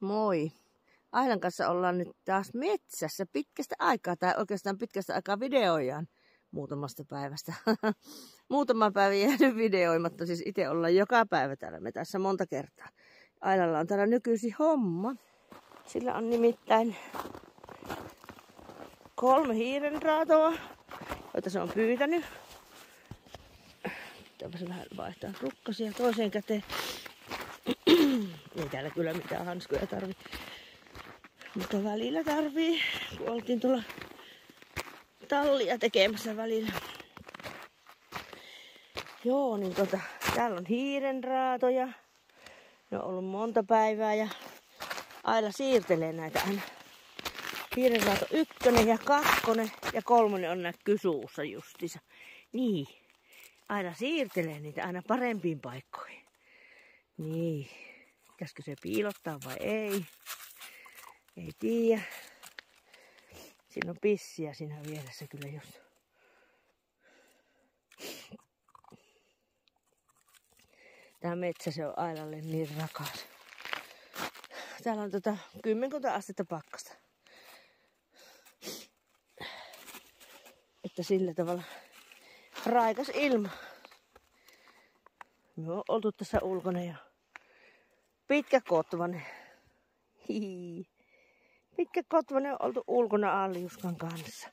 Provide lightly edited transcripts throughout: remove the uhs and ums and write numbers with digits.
Moi! Ailan kanssa ollaan nyt taas metsässä pitkästä aikaa, tai oikeastaan pitkästä aikaa videoidaan muutamasta päivästä. Muutama päivä jäänyt videoimatta, siis itse ollaan joka päivä täällä metässä monta kertaa. Ailalla on täällä nykyisin homma. Sillä on nimittäin 3 hiirenraatoa, joita se on pyytänyt. Pitääpä vähän vaihtaa rukkasia toiseen käteen. Ei täällä kyllä mitään hanskoja tarvi. Mutta välillä tarvii, kun oltiin tuolla tallia tekemässä välillä. Joo, niin täällä on hiirenraatoja. Ne on ollut monta päivää ja Aila siirtelee näitä aina. Hiirenraato 1 ja 2 ja 3 on näkyy suussa justiinsa. Niin, Aila siirtelee niitä aina parempiin paikkoihin. Niin, pitäisikö se piilottaa vai ei? Ei tiedä. Siinä on pissiä siinä vieressä kyllä just. Tää metsä se on Ailalle niin rakas. Täällä on 10 astetta pakkasta. Että sillä tavalla raikas ilma. Me on oltu tässä ulkona ja pitkäkotvainen. Pitkäkotvainen on oltu ulkona Alliuskan kanssa.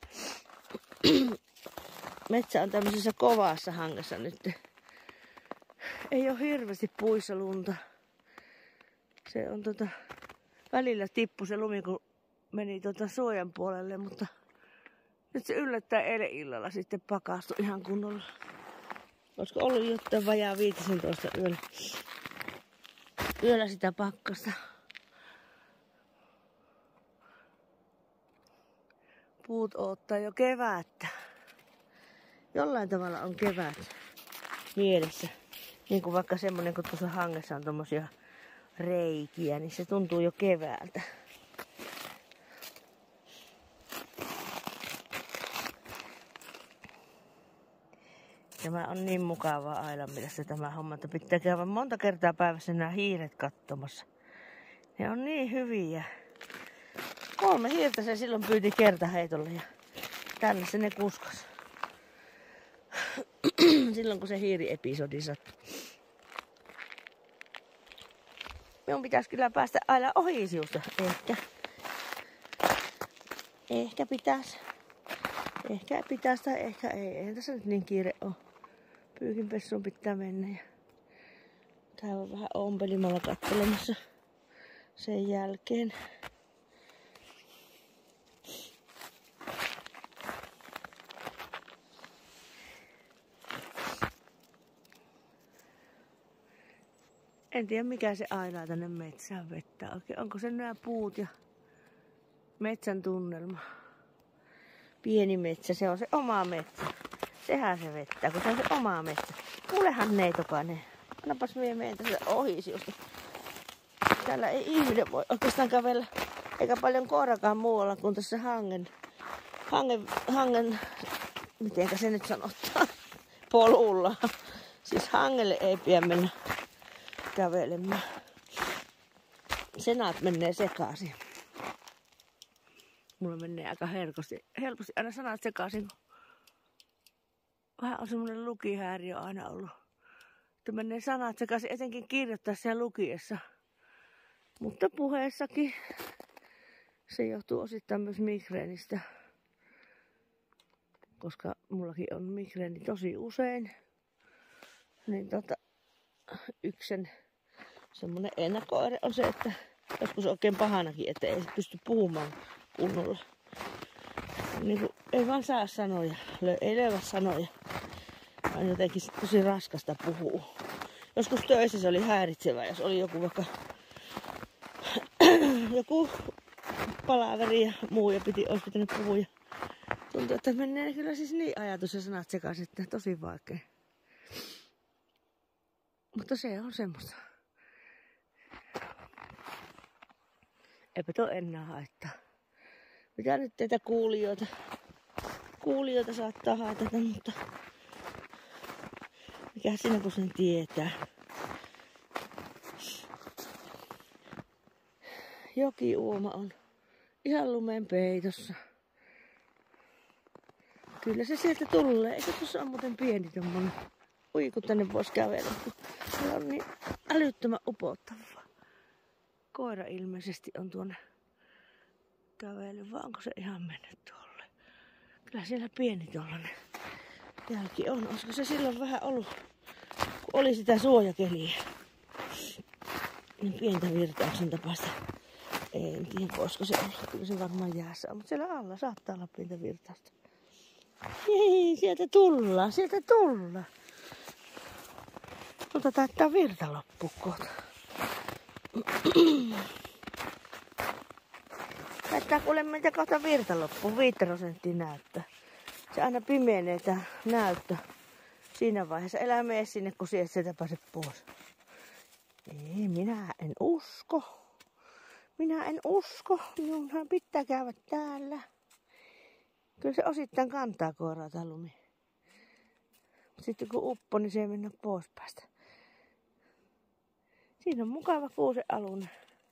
Metsä on tämmöisessä kovassa hangessa nyt. Ei ole hirveästi puissa lunta. Se on välillä tippu se lumi, kun meni suojan puolelle, mutta nyt se yllättäen eilen illalla sitten pakastui ihan kunnolla. Olisiko ollut jotain vajaa 15 yöllä sitä pakkasta. Puut odottaa jo kevättä. Jollain tavalla on kevät mielessä. Niin kuin vaikka semmonen, kun tuossa hangessa on tommosia reikiä, niin se tuntuu jo keväältä. Tämä on niin mukavaa Ailan mielestä tämä homma, että pitää käydä monta kertaa päivässä nämä hiiret katsomassa. Ne on niin hyviä. 3 hiirtä se silloin pyyti kertaheitolle ja tänne se ne kuskas. Silloin kun se hiiriepisodi sattui. Minun pitäisi kyllä päästä Aila ohi siusta. Ehkä pitäisi. Ehkä pitäisi tai ehkä ei. Eihän tässä nyt niin kiire ole. Pyykinpessuun pitää mennä ja käydä vähän ompelimalla katselemassa sen jälkeen. En tiedä mikä se Ailaa tänne metsään vettää oikein. Onko se nämä puut ja metsän tunnelma? Pieni metsä, se on se oma metsä. Sehän se vettää, kun se on se oma metsä. Kuulehan neitokainen. Annapas mie menen tässä ohi siusta. Täällä ei ihminen voi oikeastaan kävellä. Eikä paljon koirakaan muualla kuin tässä hangen, mitenkä se nyt sanottaa, polulla. Siis hangelle ei pidä mennä kävelemään. Senaat menee sekaisin. Mulla menee aika helposti aina sanat sekaisin. Vähän on semmonen lukihäiriö aina ollut. Että menee sanat sekaisin etenkin kirjoittaessa ja lukiessa. Mutta puheessakin se johtuu osittain myös migreenistä. Koska mullakin on migreeni tosi usein. Niin yksi semmonen ennakko-oire on se, että joskus oikein pahanakin, että ei pysty puhumaan kunnolla. Niin kuin, ei vaan saa sanoja, ei löyvä sanoja. Vaan jotenkin tosi raskasta puhuu. Joskus töissä se oli häiritsevää, jos oli joku vaikka joku palaveri ja muu ja olisi pitänyt puhua. Ja tuntuu, että menee kyllä siis niin ajatus ja sanat sekaisin, että tosi vaikea. Mutta se on semmoista. Eipä tuo enää haittaa. Mitä nyt teitä kuulijoita saattaa haitata, mutta mikä sinä kun sen tietää. jokiuoma on ihan lumen peitossa. Kyllä se sieltä tulee. Eikö tuossa on muuten pieni tommonen uiku tänne vois kävellä. Se on niin älyttömän upottavaa. Koira ilmeisesti on tuonne kävellyt, vai onko se ihan mennyt tuolle? Kyllä siellä pieni tollanen jälki on. Olisiko se silloin vähän ollut, kun oli sitä suojakeliä? Niin pientä virtauksen tapaista. En tiedä, voisiko se olla. Kyllä se varmaan jäässä on, mutta siellä alla saattaa olla pientä virtausta. Hei, sieltä tullaan, sieltä tullaan. Tuolta taitaa virta loppua kohta. Taitaa kuule meiltä kohta virta loppua, 5% näyttää. Se aina pimenee tää näyttö siinä vaiheessa. Elää mene sinne, kun sieltä pääse pois. Ei, minä en usko. Minä en usko. Minunhan pitää käydä täällä. Kyllä se osittain kantaa koiraa tää lumi. Sitten kun uppo, niin se ei mennä pois päästä. Siinä on mukava kuusen alune.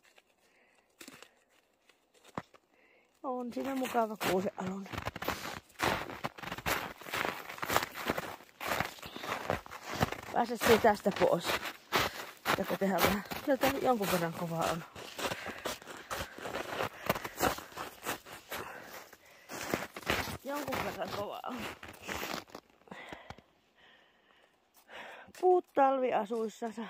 On siinä mukava kuusen alune. Pääset tästä pois. Pitääkö tehdä vähän? Kyllä tää jonkun verran kovaa on. Jonkun verran kovaa on. Puut talviasuissansa.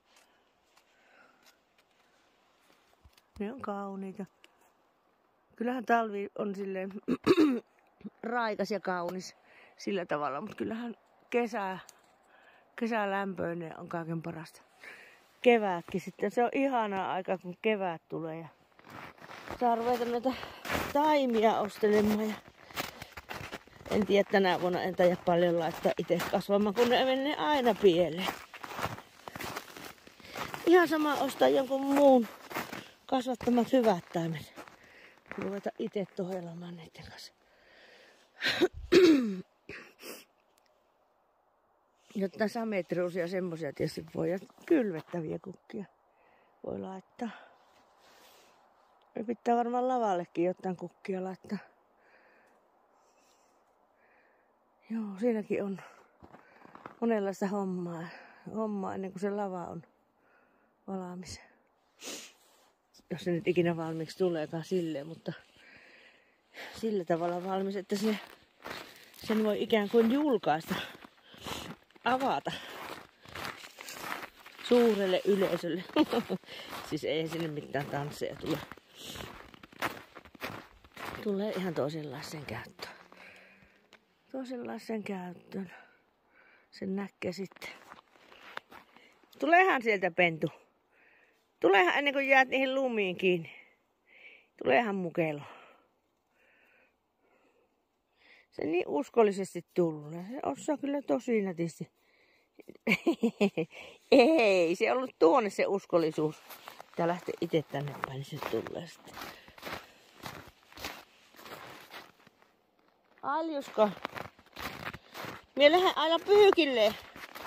Ne on kauniita. Kyllähän talvi on silleen raikas ja kaunis sillä tavalla, mutta kyllähän kesälämpöinen on kaiken parasta. Keväätkin sitten. Se on ihanaa aikaa, kun kevät tulee ja saa ruveta näitä taimia ostelemaan. Ja en tiedä, tänä vuonna en taida paljon laittaa itse kasvamaan, kun ne menee aina pieleen. Ihan sama ostaa jonkun muun kasvattamat hyvät taimet. Ruveta itse tohelamaan niiden kanssa. Jotain sametruusia semmosia tietysti voi. Ja kylvettäviä kukkia voi laittaa. Ja pitää varmaan lavallekin jotain kukkia laittaa. Joo, siinäkin on monenlaista hommaa ennen kuin se lava on valmis. Jos se nyt ikinä valmiiksi tuleekaan silleen, mutta sillä tavalla valmis, että sen voi ikään kuin julkaista, avata suurelle yleisölle. Siis ei sinne mitään tansseja tule. Tulee ihan toisenlaiseen käyttöön. Toisenlaiseen käyttöön. Sen näkee sitten. Tuleehan sieltä pentu. Tuleehan ennen kuin jäät niihin lumiin kiinni. Tuleehan mukelo. Se niin uskollisesti tulee. Se osaa kyllä tosi nätisti. Ei, se on ollut tuonne se uskollisuus. Tää lähtee itse tänne päin, niin se tulee sitten. Aljuska. Mie lähden aina pyykille.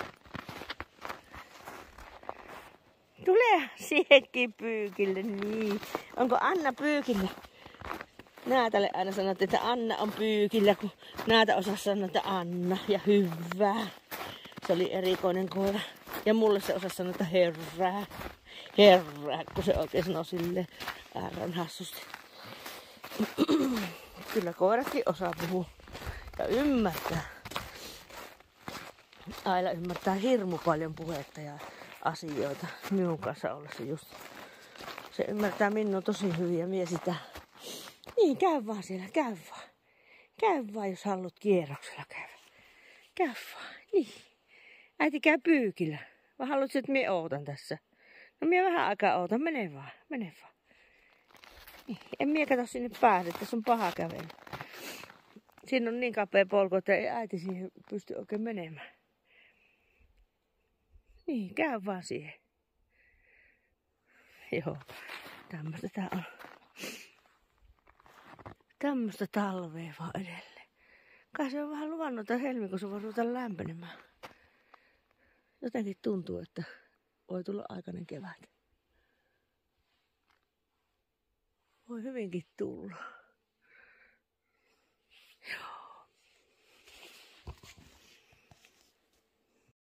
Tule siihenkin pyykille, niin. Onko Anna pyykillä? Näätälle aina sanot, että Anna on pyykillä, kun Näätä osasi sanoa, että Anna ja hyvää. Se oli erikoinen koira. Ja mulle se osasi sanoa, että herää. Herää, kun se oikein sanoi silleen äärän hassusti. Kyllä koiratkin osaa puhua ja ymmärtää. Aila ymmärtää hirmu paljon puhetta ja asioita minun kanssa ollessa just. Se ymmärtää minua tosi hyvin ja mie sitä. Niin, käy vaan siellä, käy vaan. Käy vaan, jos haluat kierroksella käydä. Käy vaan, niin. Äiti käy pyykillä. Vai haluatko, että mie ootan tässä? No mie vähän aikaa ootan, mene vaan, mene vaan. Niin. En mie kato sinne pääse, tässä on paha kävellä. Siinä on niin kapea polku, että ei äiti siihen pysty oikein menemään. Niin, käy vaan siihen. Joo, tämmöstä tää on. Tämmöstä talvea vaan edelleen. Kai se on vähän luvannut, että helmikuussa voi ruveta lämpenemään. Jotenkin tuntuu, että voi tulla aikainen kevät. Voi hyvinkin tulla.